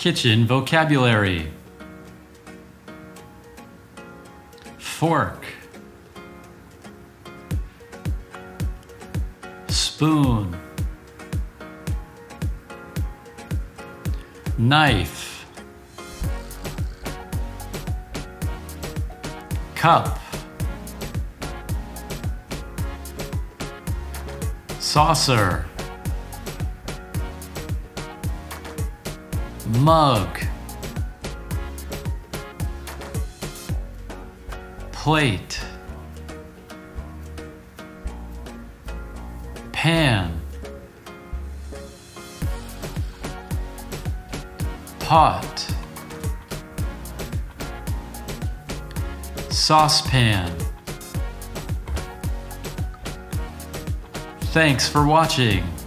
Kitchen vocabulary. Fork, spoon, knife, cup, saucer, mug, plate, pan, pot, saucepan. Thanks for watching.